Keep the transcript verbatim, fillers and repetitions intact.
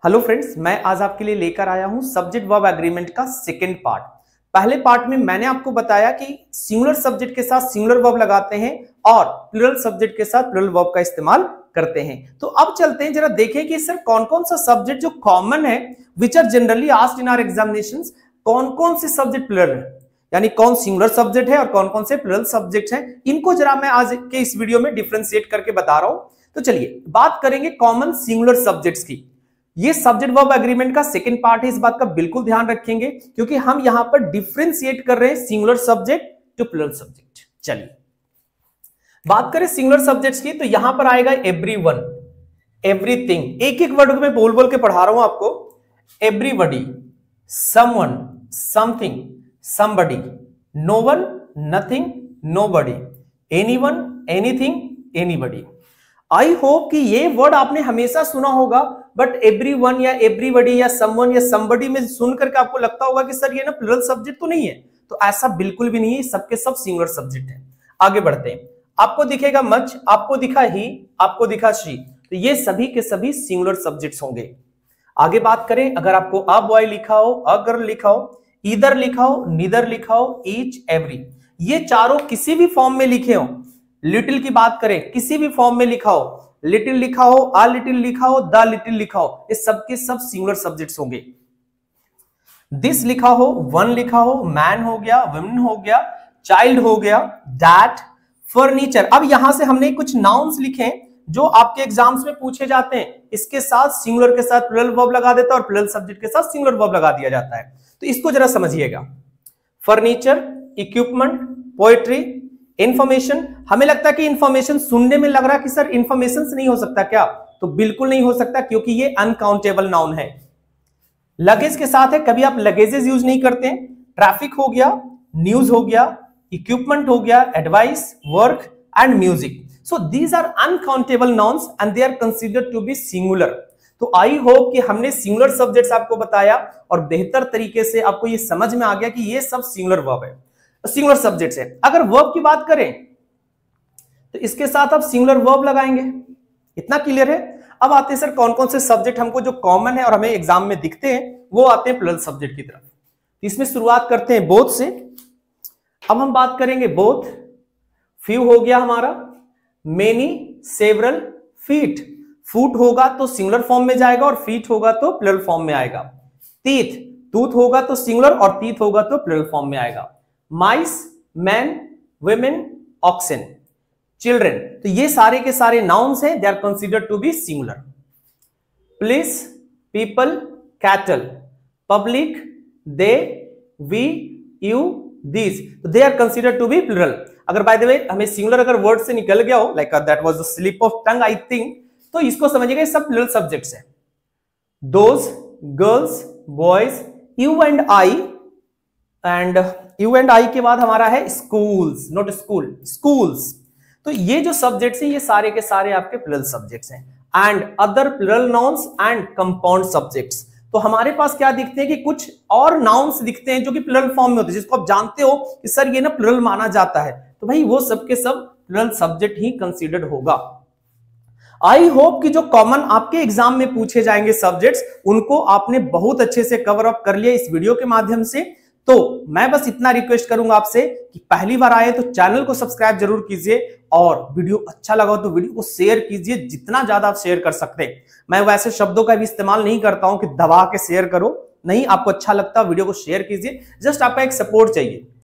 Hello friends, मैं आज आपके लिए लेकर आया हूं सब्जेक्ट वर्ब एग्रीमेंट का सेकंड पार्ट। पहले पार्ट में मैंने आपको बताया कि सिंगुलर सब्जेक्ट के साथ सिंगुलर वर्ब लगाते हैं और प्लूरल सब्जेक्ट के साथ प्लूरल वर्ब का इस्तेमाल करते हैं। तो अब चलते हैं, जरा देखें कि सर कौन कौन सा सब्जेक्ट जो कॉमन है which are generally asked in our examinations, कौन कौन से सब्जेक्ट प्लूरल है, यानी कौन सिंगुलर सब्जेक्ट है और कौन कौन से प्लूरल सब्जेक्ट हैं। इनको जरा मैं आज के इस वीडियो में डिफरेंशिएट करके बता रहा हूं। तो चलिए बात करेंगे कॉमन सिंगुलर सब्जेक्ट्स की। ये सब्जेक्ट वर्ब एग्रीमेंट का सेकंड पार्ट है, इस बात का बिल्कुल ध्यान रखेंगे क्योंकि हम यहां पर डिफरेंशिएट कर रहे हैं singular subject to plural subject. चलिए बात करें सिंगुलर सब्जेक्ट्स की, तो यहां पर आएगा एवरीवन, एवरीथिंग। एक एक वर्ड में बोल बोल के पढ़ा रहा हूं आपको। Everybody, someone, something, somebody, no one, nothing, nobody, anyone, anything, anybody. I hope कि ये वर्ड आपने हमेशा सुना होगा, बट एवरीवन या एवरीबॉडी या समवन या समबडी में सुन करके आपको लगता होगा कि सर ये ना प्लूरल सब्जेक्ट तो नहीं है। तो ऐसा बिल्कुल भी नहीं है, सबके सब सिंगुलर सब्जेक्ट है। आगे बढ़ते हैं। आपको दिखेगा मच, आपको दिखा ही, आपको दिखा शी, तो ये सभी के सभी सिंगुलर सब्जेक्ट्स होंगे। आगे बात करें, अगर आपको अ बॉय लिखा हो, अ गर्ल लिखा हो, ईदर लिखा हो, नीदर लिखा हो, ईच, एवरी, ये चारों किसी भी फॉर्म में लिखे हो। लिटिल की बात करें, किसी भी फॉर्म में लिखा हो, लिटिल लिखा हो, आ लिटिल लिखा हो, द लिटिल लिखा हो, ये सबके सब सिंगुलर सब्जेक्ट्स होंगे। दिस लिखा हो, वन लिखा हो, मैन हो गया, वुमेन हो गया, चाइल्ड हो गया, दैट, फर्नीचर। अब यहां से हमने कुछ नाउन्स लिखे जो आपके एग्जाम्स में पूछे जाते हैं, इसके साथ सिंगुलर के साथ प्लूरल वर्ब लगा देता है और प्लूरल सब्जेक्ट के साथ सिंगुलर वर्ब लगा दिया जाता है। तो इसको जरा समझिएगा। Furniture, equipment, poetry, information. हमें लगता है कि इंफॉर्मेशन सुनने में लग रहा है कि सर इंफॉर्मेशन से नहीं हो सकता क्या? तो बिल्कुल नहीं हो सकता, क्योंकि ये अनकाउंटेबल नाउन है। लगेज के साथ है, कभी आप लगेजेस यूज नहीं करते हैं। ट्रैफिक हो गया, न्यूज हो गया, इक्विपमेंट हो गया, advice, work and music. So these are uncountable nouns and they are considered to be singular. तो आई होप कि हमने सिंगुलर सब्जेक्ट्स आपको बताया और बेहतर तरीके से आपको ये समझ में आ गया कि ये सब सिंगुलर वर्ब है, सिंगुलर सब्जेक्ट्स है। अगर वर्ब की बात करें तो इसके साथ आप सिंगुलर वर्ब लगाएंगे, इतना क्लियर है। अब आते हैं सर कौन कौन से सब्जेक्ट हमको जो कॉमन है और हमें एग्जाम में दिखते हैं, वो आते हैं प्लूरल सब्जेक्ट की तरफ। इसमें शुरुआत करते हैं बोथ से। अब हम बात करेंगे बोथ। फ्यू हो गया हमारा, मेनी, सेवरल, फीट। फूट होगा तो सिंगुलर फॉर्म में जाएगा और फीट होगा तो प्लूरल फॉर्म में आएगा। टीथ, टूथ होगा तो सिंगुलर और टीथ होगा तो प्लूरल फॉर्म में आएगा। Mice, man, women, oxen, children. तो ये सारे के सारे नाउन्स हैं, they are considered to be singular. Police, people, cattle, public, they, we, you, these, they are considered to be plural. अगर बाय द वे हमें सिंगुलर अगर वर्ड से निकल गया हो, like that was the slip of tongue I think, तो इसको समझिएगा ये सब प्लूरल सब्जेक्ट्स हैं। Those, girls, boys, you and I, and you and I के बाद हमारा है स्कूल्स, नॉट स्कूल, स्कूल्स। तो ये जो सब्जेक्ट्स हैं ये सारे के सारे आपके प्लूरल सब्जेक्ट्स हैं। And other plural nouns and compound subjects. तो हमारे पास क्या दिखते हैं कि कुछ और नाउन्स दिखते हैं जो कि प्लूरल फॉर्म में होते हैं, जिसको आप जानते हो कि सर ये ना प्लूरल माना जाता है, तो भाई वो सबके सब प्लूरल सब्जेक्ट ही कंसीडर्ड होगा। आई होप कि जो कॉमन आपके एग्जाम में पूछे जाएंगे सब्जेक्ट्स, उनको आपने बहुत अच्छे से कवर अप कर लिया इस वीडियो के माध्यम से। तो मैं बस इतना रिक्वेस्ट करूंगा आपसे कि पहली बार आए तो चैनल को सब्सक्राइब जरूर कीजिए और वीडियो अच्छा लगा तो वीडियो को शेयर कीजिए, जितना ज्यादा आप शेयर कर सकते हैं। मैं वैसे शब्दों का भी इस्तेमाल नहीं करता हूं कि दबा के शेयर करो, नहीं, आपको अच्छा लगता वीडियो को शेयर कीजिए, जस्ट आपका एक सपोर्ट चाहिए।